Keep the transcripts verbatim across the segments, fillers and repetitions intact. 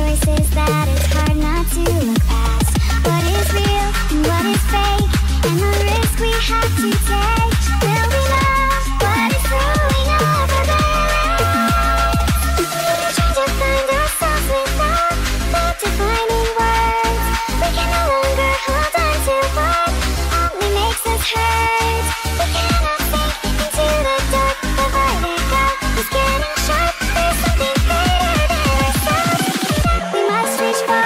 choices that it's hard not to look past. What is real and what is fake, and the risk we have to take. Will we know what is throwing off our balance? Trying to find ourselves without that defining words. We can no longer hold on to what only makes us hurt. We cannot sink into the dark. The vertigo is getting sharp. There's something greater than ourselves that we must reach for.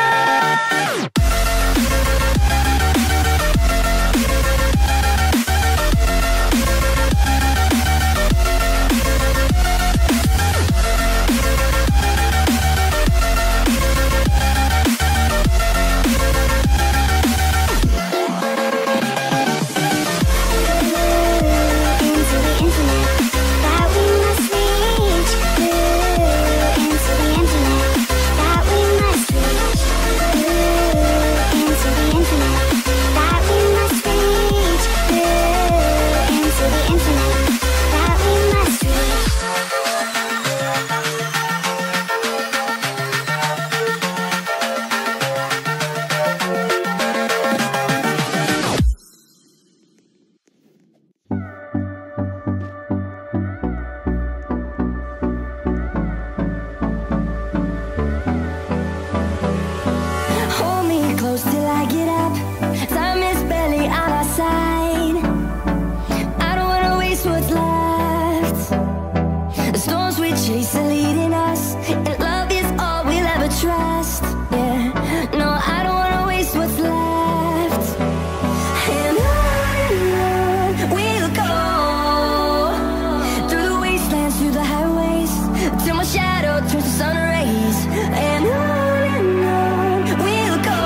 Till I get up, time is barely on our side. I don't wanna waste what's left. The storms we chase are leading us, and love is all we'll ever trust. Yeah, no, I don't wanna waste what's left. And on and on we'll go, through the wastelands, through the highways, till my shadow turns to sun rays. And on and on we'll go,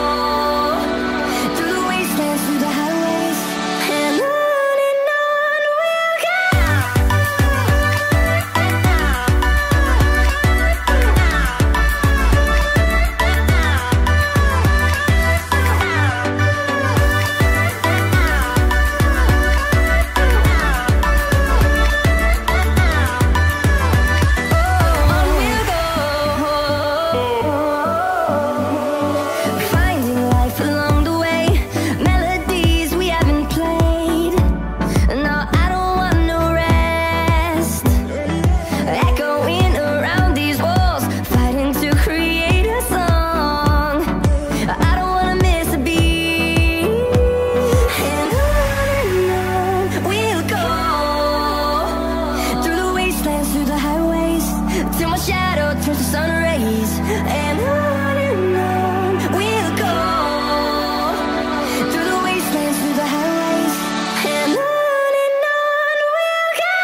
till my shadow turns to sun rays. And on and on we'll go, through the wastelands, through the highways. And on and on we'll go.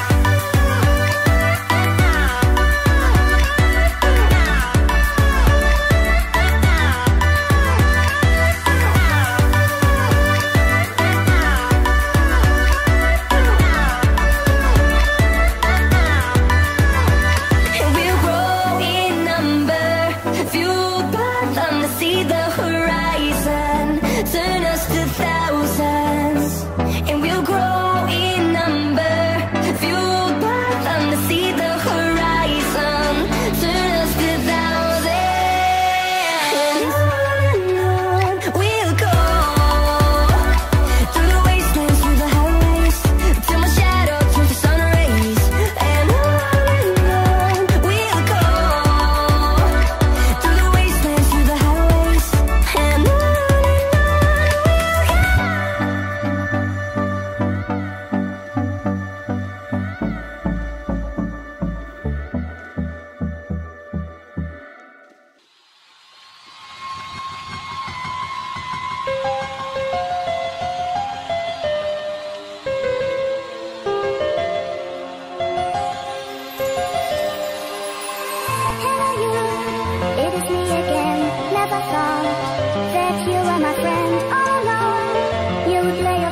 Turn us to thousands, and we'll grow in number, fueled by them to see the horizon. Turn us to thousands, and on and on we'll go, through the wastelands, through the highways, till my shadow turns to sun rays. And on and on we'll go, through the wastelands, through the highways. And on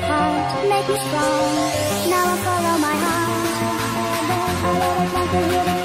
strong. Now I follow my heart. I let it